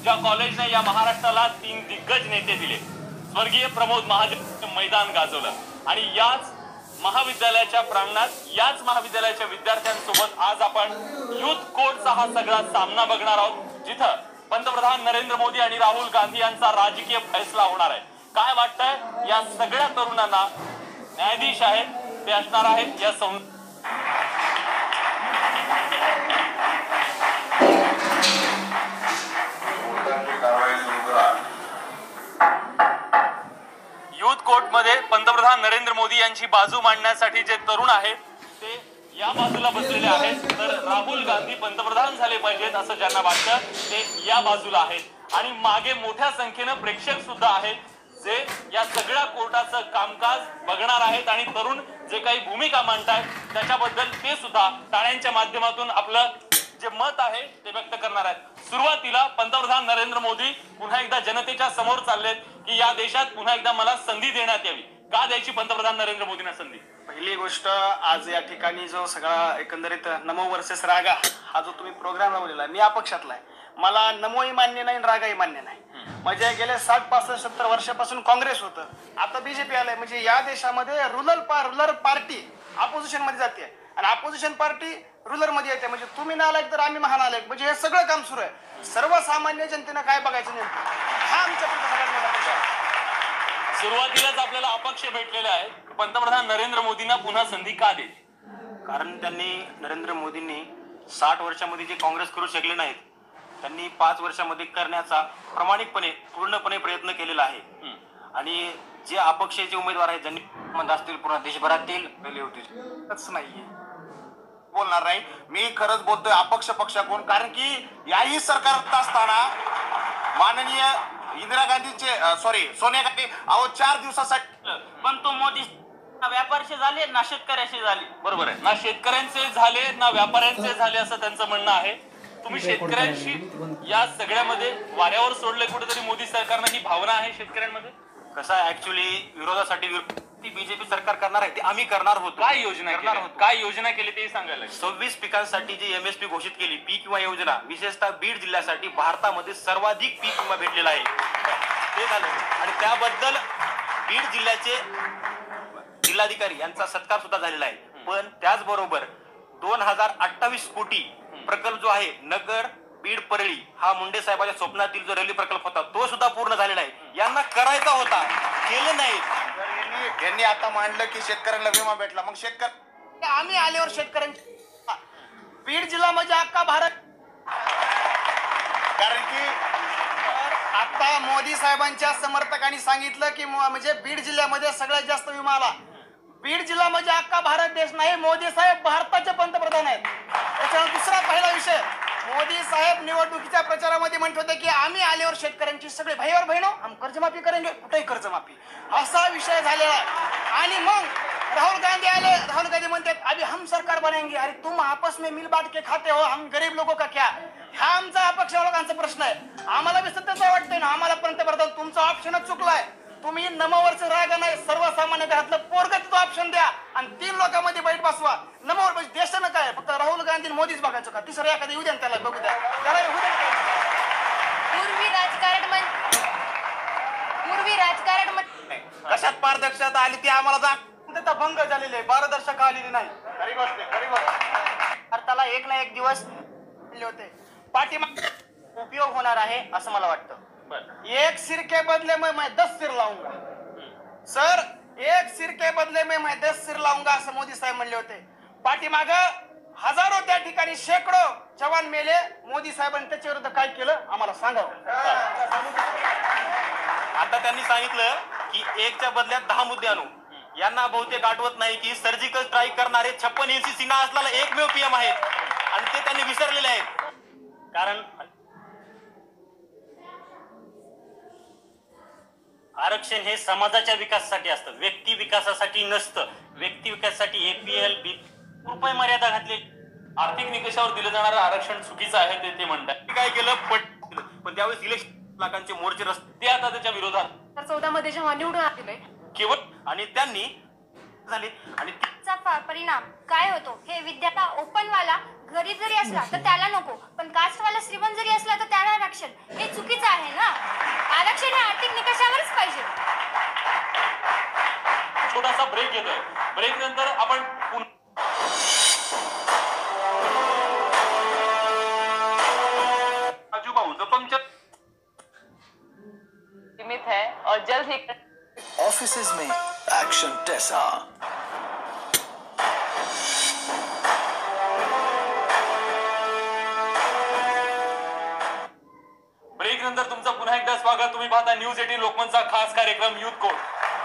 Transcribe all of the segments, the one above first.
ज्या कॉलेजने या महाराष्ट्राला 3 दिग्गज नेते दिले, स्वर्गीय प्रमोद महाजन मैदान गाजवलं आणि याच महाविद्यालयाच्या प्रांगणात याच महाविद्यालयाच्या विद्यार्थ्यांसोबत आज आपण युथ कोर्टचा हा सगळा सामना बघणार आहोत, जिथं पंतप्रधान नरेंद्र मोदी आणि राहुल गांधी यांचा राजकीय फैसला होणार आहे। काय वाटतंय या सगळ्या तरुणांना? न्यायाधीश आहेत ते असणार आहेत या युथ कोर्ट मध्ये पंतप्रधान नरेंद्र मोदी यांची बाजू मांडण्यासाठी जे तरुण आहेत ते या बाजूला बसलेले आहेत, तर राहुल गांधी पंतप्रधान झाले पाहिजेत असं ज्यांना वाटतं ते या बाजूला आहेत आणि मागे मोठ्या संख्येनं प्रेक्षक सुद्धा आहेत जे या सगळ्या कोर्टाचं कामकाज बघणार आहेत आणि तरुण जे काही भूमिका मांडतायत त्याच्याबद्दल ते सुद्धा टाळ्यांच्या माध्यमातून आपलं जे मत आहे ते व्यक्त करणार आहेत। सुरुवातीला पंतप्रधान नरेंद्र मोदी पुन्हा एकदा जनतेच्या समोर चाललेत की या देशात पुन्हा एकदा मला संधी देण्यात यावी। का द्यायची पंतप्रधान नरेंद्र मोदींना संधी? पहिली गोष्ट, आज या ठिकाणी जो सगळा एकंदरीत नमो वर्सेस रागा हा जो तुम्ही प्रोग्राम लावलेला मी अपक्षातला आहे, मला नमोही मान्य नाही, रागाही मान्य नाही। म्हणजे गेले 60-65-70 वर्षापासून काँग्रेस होतं, आता बीजेपी आलंय। म्हणजे या देशामध्ये रुलर पार्टी ऑपोजिशन मध्ये जाते आणि ऑपोजिशन पार्टी रुलर मध्ये येते। म्हणजे तुम्ही नालायक तर आम्ही महान आलायक, म्हणजे हे सगळं काम सुरू आहे। सर्वसामान्य जनतेनं काय बघायचं नेमकं, हा आमच्या सगळ्यात मोठा प्रश्न आहे। सुरुवातीलाच आपल्याला अपक्ष भेटलेले आहेत, पंतप्रधान नरेंद्र मोदींना पुन्हा संधी का द्यायची? कारण त्यांनी नरेंद्र मोदींनी 60 वर्षामध्ये जे काँग्रेस करू शकले नाहीत त्यांनी 5 वर्षामध्ये करण्याचा प्रामाणिकपणे पूर्णपणे प्रयत्न केलेला आहे। आणि जे अपक्षाचे उमेदवार आहेत ज्यांनी मंद असतील पूर्ण देशभरातील पहिले होते नाहीये बोलणार नाही मी, खरंच बोलतोय अपक्ष पक्ष कोण, कारण की याही सरकारत असताना माननीय इंदिरा गांधीचे सोनिया गांधी 4 दिवसासाठी, पण तो मोदी ना व्यापारशी झाले ना शेतकऱ्याशी झाले। बरोबर आहे ना, शेतकऱ्यांचे झाले ना व्यापाऱ्यांचे झाले असं त्यांचं म्हणणं आहे। तुम्ही शेतकऱ्यांशी या सगळ्यामध्ये वाऱ्यावर सोडले कुठेतरी मोदी सरकारनं, ही भावना आहे शेतकऱ्यांमध्ये? कसं आहे, ऍक्च्युली विरोधासाठी ती बीजेपी सरकार करणार आहे ते आम्ही करणार होतो। काय योजना केली ते सांगायला? 26 पिकांसाठी जी MSP घोषित केली, पीक विमा योजना, विशेषतः बीड जिल्ह्यासाठी भारतामध्ये सर्वाधिक पीक विमा भेटलेला आहे ते झालं। आणि त्याबद्दल बीड जिल्ह्याचे जिल्हाधिकारी यांचा सत्कार सुद्धा झालेला आहे। पण त्याचबरोबर 2028 कोटी प्रकल्प जो आहे नगर बीड परळी हा मुंडे साहेबांच्या स्वप्नातील जो रेल्वे प्रकल्प होता तो सुद्धा पूर्ण झालेला आहे। यांना करायचा होता, केलं नाही। यांनी आता मांडलं की शेतकऱ्यांना विमा भेटला, मग शेतकरी आम्ही आल्यावर शेतकऱ्यांची बीड जिल्हा म्हणजे अख्खा भारत, कारण की आता मोदी साहेबांच्या समर्थकांनी सांगितलं की म्हणजे बीड जिल्ह्यामध्ये सगळ्यात जास्त विमा आला। बीड जिल्हा म्हणजे अख्खा भारत देश नाही, मोदी साहेब भारताचे पंतप्रधान आहेत। त्याच्यानंतर दुसरा पहिला विषय, मोदी साहेब निवडणुकीच्या प्रचारामध्ये म्हणत होते की आम्ही आल्यावर शेतकऱ्यांची सगळे भाईवर बहिणो हम कर्जमाफी करेंगे, कुठेही कर्जमाफी असा विषय झालेला आहे। आणि मग राहुल गांधी आले, राहुल गांधी म्हणतात अभी हम सरकार बनाएंगे। अरे तुम आपस में मिल बांट के खाते हो, हम गरीब लोगों का क्या? हा आमचा अपक्ष लोकांचा प्रश्न आहे। आम्हाला बी सत्याचं वाटतंय ना, आम्हाला पंतप्रधान तुमचा ऑप्शनच चुकलाय। तुम्ही नमावरचं राग नाही, सर्वसामान्य घरातलं पोरगत तो ऑप्शन द्या आणि 3 लोकांमध्ये बैठ बसवा। नमावर म्हणजे देशानं काय फक्त राहुल गांधी मोदीच बघायचं का? तिसरं एखादं येऊ द्या त्याला, बघू द्या त्याला येऊ द्या। पूर्वी राजकारण कशात पारदर्शकता आली ती आम्हाला भंग झालेले आहे, पारदर्शकता आलेली नाही। खरी गोष्ट खरी गोष्ट। भारताला एक ना एक दिवस होते पाठीमाग उपयोग होणार आहे असं मला वाटतं। एक सिर के बदले में मैं 10 सिर लाऊंगा सर, एक सिर के बदले में मैं 10 सिर लाऊंगा असं मोदी साहेब म्हणले होते। पाठीमाग हजारो त्या ठिकाणी शेकडो जवान मेले, मोदी साहेबांनी त्याच्या विरुद्ध काय केलं आम्हाला सांगावं। आता त्यांनी सांगितलं की 1च्या बदल्यात 10 मुद्दे आणू। यांना बहुतेक आठवत नाही की सर्जिकल स्ट्राईक करणारे 56 इंची सीना असलेला एकमेव PM आहेत आणि ते त्यांनी विसरलेले आहेत। कारण आरक्षण हे समाजाच्या विकासासाठी असतं, व्यक्ती विकासासाठी नसतं। व्यक्ती विकासासाठी APL रुपये मर्यादा घातली। आर्थिक निकषावर दिलं जाणारं आरक्षण चुकीचं आहे ते म्हणतात। काय केलं पण त्यावेळेस इलेक्शन लाखांचे मोर्चे रस्ते ते आता त्याच्या विरोधात 2014 मध्ये जेव्हा निवडून आले केवळ आणि त्यांनी झाले आणि परिणाम काय होतो हे विद्यार्थ्या ओपनवाला गरीब जरी असला तर त्याला नको, पण कास्टवाला श्रीमंत जरी असला तर त्याला आरक्षण, हे चुकीचं आहे ना. आरक्षण हे आर्थिक निकषावरच पाहिजे. छोटासा ब्रेक घेतोय. ब्रेक नंतर आपण राजू भाऊ जपमच्या सीमित है और जल्द ही ऑफिसेज में एक्शन टेसा. ब्रेक नंतर तुमचं पुन्हा एकदा स्वागत. तुम्ही पाहता न्यूज 18 लोकमतचा खास कार्यक्रम युथ कोर्ट.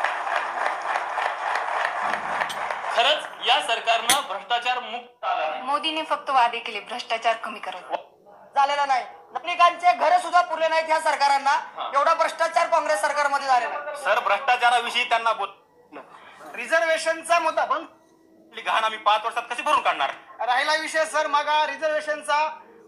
खरंच या सरकारनं भ्रष्टाचार मुक्त आला. मोदीने फक्त वादे केले, भ्रष्टाचार कमी करत. झालेला नाही. नागरिकांचे घरे सुद्धा पुरले नाहीत ह्या सरकारांना. एवढा भ्रष्टाचार काँग्रेस सरकारमध्ये झालेला आहे. सर भ्रष्टाचाराविषयी त्यांना बोल रिझर्वेशनचा मुद्दा बंद घाण आम्ही 5 वर्षात कशी भरून काढणार. राहिला विषय सर मगा रिझर्वेशनचा.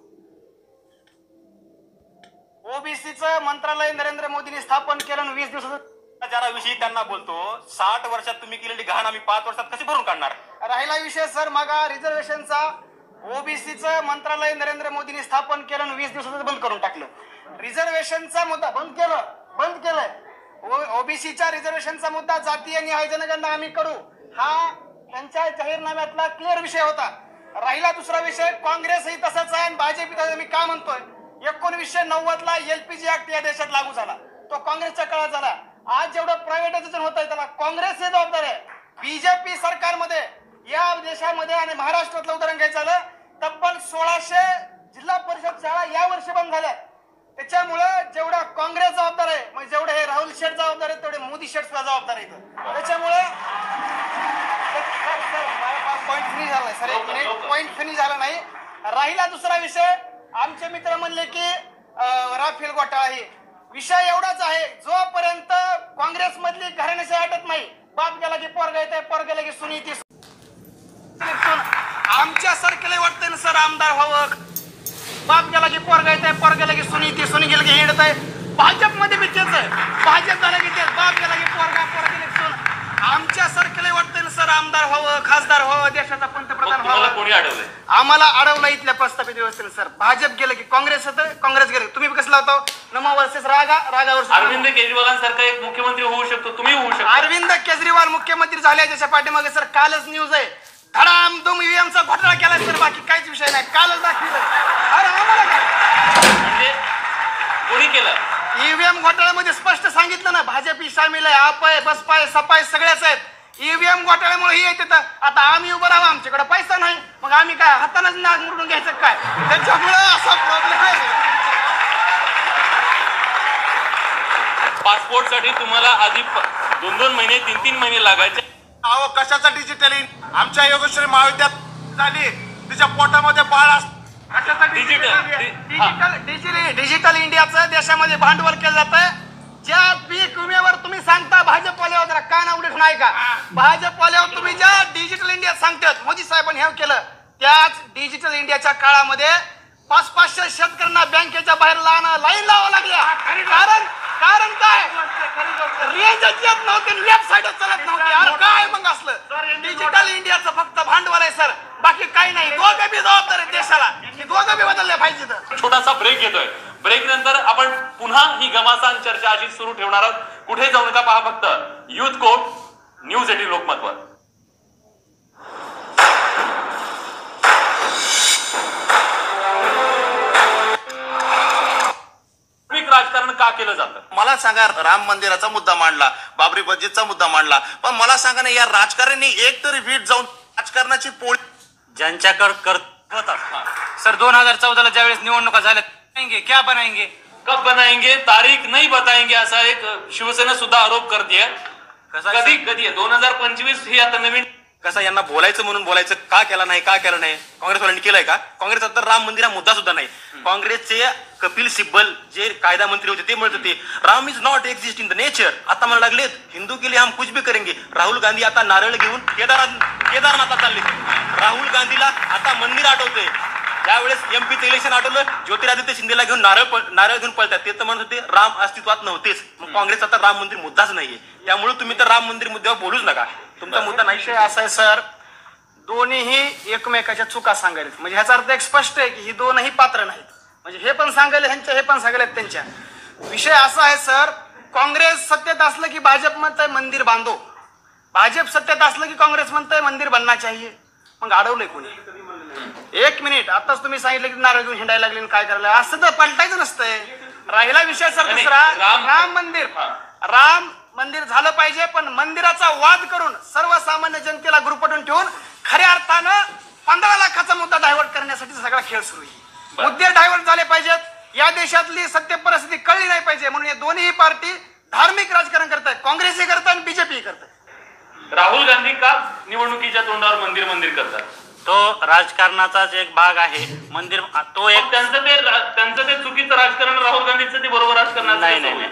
ओबीसीचं मंत्रालय नरेंद्र मोदींनी स्थापन केलं आणि 20 दिवसाचं. भ्रष्टाचाराविषयी त्यांना बोलतो 60 वर्षात तुम्ही केलेली घाण आम्ही 5 वर्षात कशी भरून काढणार. राहिला विषय सर मगा रिझर्वेशनचा. ओबीसीचं मंत्रालय नरेंद्र मोदींनी स्थापन केलं आणि 20 दिवसाचं बंद करून टाकलं. रिझर्वेशनचा मुद्दा बंद केलंय. ओबीसीच्या रिझर्वेशनचा मुद्दा जातीय न्याय जनगणना आम्ही करू, हा त्यांच्या जाहीरनाम्यातला क्लिअर विषय होता. राहिला दुसरा विषय, काँग्रेसही तसंच आहे आणि भाजप मी का म्हणतोय, 1990ला LPG ऍक्ट या देशात लागू झाला, तो काँग्रेसच्या काळात झाला. आज जेवढं प्रायव्हेटायझेशन होत आहे त्याला काँग्रेस हे जबाबदार आहे. बीजेपी सरकारमध्ये या देशामध्ये आणि महाराष्ट्रातलं उदाहरण घ्यायचं झालं, तब्बल 1600 जिल्हा परिषद शाळा या वर्षी बंद झाल्या. त्याच्यामुळं जेवढा काँग्रेस जबाबदार आहे, म्हणजे जेवढे हे राहुल शेठ जबाबदार आहेत तेवढे मोदी शेठ सुद्धा जबाबदार आहेत. त्याच्यामुळे पॉईंट फिनिश झालाय सर, एक मिनिट, पॉईंट फिनिश झाला नाही. राहिला दुसरा विषय, आमचे मित्र म्हणले की राफेल घोटाळा, हे विषय एवढाच आहे, जोपर्यंत काँग्रेस मधली घराण्याशी हटत नाही, बाप गेला की पोरगा येते, पोर गेला की सुनी ती. आमच्या सारखेला वाटतंय ना सर आमदार व्हावं, बाप गेला की पोरगा येते, पोर गेला की सुनी ती, सुनी गेला की हिंडत आहे. भाजपमध्ये बी तेच आहे, भाजप झाला की तेच, बाप गेला की पोरगा, पोर गेला की सून. आमच्या सारखेला वाटतंय ना सर आमदार व्हावं, खासदार व्हावं, देशाचा पंतप्रधान व्हावं. कोणी अडवलंय? आम्हाला अडवलं इथल्या प्रस्थापित व्यवस्थेने सर. भाजप गेलं की काँग्रेस होतं, काँग्रेस गेलं. तुम्ही कसला होता, नमा वर्सेस रागा, रागा वर्सेस. अरविंद केजरीवालांसारखा एक मुख्यमंत्री होऊ शकतो, तुम्ही होऊ शकता. अरविंद केजरीवाल मुख्यमंत्री झाले त्याच्या पाठीमागे सर कालच न्यूज आहे, धडामधूम ईव्हीएमचा घोटाळा केलाय सर, बाकी काहीच विषय नाही, कालच दाखवलं. अरे आम्हाला काय म्हणजे कोणी केलं? ईव्हीएम घोटाळ्यामध्ये स्पष्ट सांगितलं ना, भाजप सामील आहे, आप आहे, बसपा आहे, सपा आहे, सगळ्याच आहेत. ईव्हीएम घोटाळ्यामुळे ही येते. आता आम्ही उभं राहावं, आमच्याकडे पैसा नाही, मग आम्ही काय हातानच नाक मुडून घ्यायचं काय? त्याच्यामुळे असा प्रॉब्लेम आहे. पासपोर्टसाठी तुम्हाला आधी 2-2 महिने 3-3 महिने लागायचे. अहो कशाचा डिजिटल आमच्या योगेश्वरी महाविद्यालयात झाली, तिच्या पोटामध्ये बाळ डिजिटल इंडियाचं देशामध्ये भांडवल केलं जातं. ज्या पीक विम्यावर तुम्ही सांगता भाजपवाल्यावर, जरा कान उडत नाही का, भाजपवाल्यावर तुम्ही ज्या डिजिटल इंडिया सांगतात मोदी साहेबांनी हे केलं, त्याच डिजिटल इंडियाच्या काळामध्ये 500-500 शेतकऱ्यांना बँकेच्या बाहेर लाईन लावावं लागल्या. कारण काय, रेंजच येत नव्हती, वेबसाईटच चालत नव्हती. अरे काय मग असलं डिजिटल इंडियाचं फक्त भांडवल आहे सर, बाकी काही नाही. दोघं बी जबाबदार आहेत देशाला, दोघं बी बदलले पाहिजे. छोटासा ब्रेक घेतोय. ब्रेक नंतर आपण पुन्हा ही घमासान चर्चा अशी सुरू ठेवणार आहोत. कुठे जाऊ नका, पहा फक्त युथ कोर्ट न्यूज 18 लोकमतवर. राजकारण का केलं जातं? मला सांगा, राम मंदिराचा मुद्दा मांडला, बाबरी मस्जिदचा मुद्दा मांडला, पण मला सांगा ना, या राजकारणी एक तरी वीट जाऊन राजकारणाची पोळी ज्यांच्याकडे करत सर 2014ला ज्यावेळेस निवडणुका झाल्या, क्या बनाएंगे, कब बनाएंगे, तारीख नाही बताएंगे, असा एक शिवसेना सुद्धा आरोप करते. कधी कधी 2025 ही आता नवीन. कसं यांना बोलायचं म्हणून बोलायचं, का केला नाही, का केलं नाही, काँग्रेसवाल्यांनी केलंय का? काँग्रेस तर राम मंदिर हा मुद्दा सुद्धा नाही. काँग्रेसचे कपिल सिब्बल जे कायदा मंत्री होते ते म्हणत होते Ram is not exist in the nature. आता मला लागलेत हिंदू के लिए हम कुछ भी करेंगे. राहुल गांधी आता नारळ घेऊन केदारनाथला चालले. राहुल गांधीला आता मंदिर आठवते. ज्यावेळेस एमपीचं इलेक्शन आठवलं, ज्योतिरादित्य शिंदेला घेऊन नारळ घेऊन पळतात. ते तर म्हणत होते राम अस्तित्वात नव्हतेच. मग काँग्रेस आता राम मंदिर मुद्दाच नाहीये. त्यामुळे तुम्ही तर राम मंदिर मुद्द्यावर बोलूच नका, तुमचा मुद्दा नाही. असा आहे सर, दोन्हीही एकमेकाच्या चुका सांगायला, म्हणजे ह्याचा अर्थ एक स्पष्ट आहे की ही दोनही पात्र नाहीत. म्हणजे हे पण सांगायला ह्यांच्या, हे पण सांगायला त्यांच्या. विषय असा आहे सर, काँग्रेस सत्तेत असलं की भाजप म्हणतंय मंदिर बांधो, भाजप सत्तेत असलं की काँग्रेस म्हणतंय मंदिर बनना चाहिए. मग अडवलंय कोणी? एक मिनिट, आताच तुम्ही सांगितलं की नारळ घेऊन हिंडायला लागले काय करायला, असं तर पलटायचं नसतंय. राहिला विषय सर दुसरा, राम मंदिर झालं पाहिजे, पण मंदिराचा वाद करून सर्वसामान्य जनतेला ग्रुपटून ठेवून खऱ्या अर्थानं 15 लाखाचा मुद्दा डायव्हर्ट करण्यासाठी सगळा खेळ सुरू आहे. मुद्दे डायव्हर्ट झाले पाहिजेत, या देशातली सत्य परिस्थिती कळली नाही पाहिजे, म्हणून हे दोन्ही पार्टी धार्मिक राजकारण करतायत, काँग्रेसही करतात आणि बीजेपी करतात. राहुल गांधी का निवडणुकीच्या तोंडावर मंदिर मंदिर करतात? तो राजकारणाचाच एक भाग आहे. मंदिर तो एक त्यांचं ते चुकीचं राजकारण, राहुल गांधीचं ते बरोबर राजकारण नाही.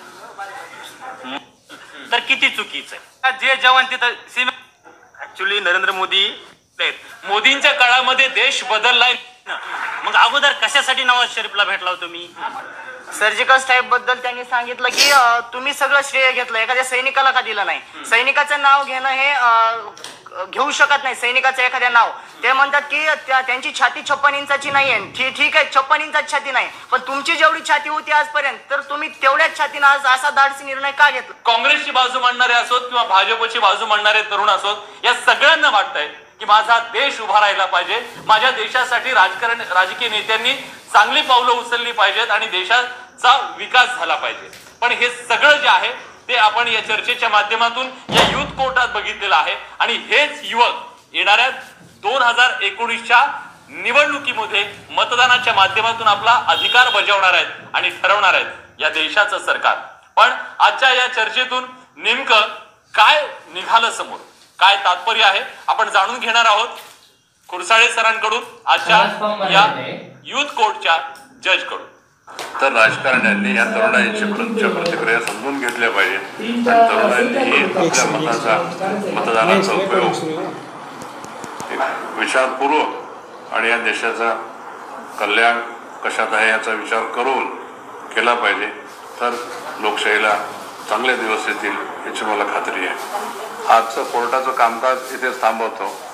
तर किती चुकीचं आहे? जे जवान तिथं सीमे, ऍक्च्युली नरेंद्र मोदी आहेत. मोदींच्या काळामध्ये देश बदललाय. मग अगोदर कशासाठी नवाज शरीफला भेटला होता तुम्ही? सर्जिकल स्ट्राईक बद्दल त्यांनी सांगितलं की तुम्ही सगळं श्रेय घेतलं, एखाद्या सैनिकाला का दिलं नाही. सैनिकाचं नाव घेणं हे घेऊ शकत नाही, सैनिकाचं एखाद्या नाव. ते म्हणतात की त्यांची छाती 56 इंचाची नाही आहे. ठीक आहे, 56 इंचाची छाती नाही, पण तुमची जेवढी छाती होती आजपर्यंत, तर तुम्ही तेवढ्याच छातीनं आज असा धाडसी निर्णय का घेतला? काँग्रेसची बाजू मांडणारे असोत किंवा भाजपची बाजू मांडणारे तरुण असोत, या सगळ्यांना वाटतंय की माझा देश उभा राहिला पाहिजे, माझ्या देशासाठी राजकीय नेत्यांनी चांगली पावलं उचलली पाहिजेत आणि देशाचा विकास झाला पाहिजे. पण हे सगळं जे आहे ते आपण या चर्चेच्या माध्यमातून या युथ कोर्टात बघितलेलं आहे. आणि हेच युवक येणाऱ्या 2019च्या निवडणुकीमध्ये मतदानाच्या माध्यमातून आपला अधिकार बजावणार आहेत आणि ठरवणार आहेत या देशाचं सरकार. पण आजच्या या चर्चेतून नेमकं काय निघालं समोर, काय तात्पर्य आहे, आपण जाणून घेणार आहोत खुरसाळे सरांकडून, आजच्या या युथ कोर्टच्या जज कडून. तर राजकारण्यांनी या तरुणांच्या प्रतिक्रिया समजून घेतल्या पाहिजे आणि तरुणांनीही आपल्या मतदानाचा उपयोग विचारपूर्वक आणि या देशाचा कल्याण कशात आहे याचा विचार करून केला पाहिजे. तर लोकशाहीला चांगले दिवस येतील याची मला खात्री आहे. आजचं कोर्टाचं कामकाज इथेच थांबवतो.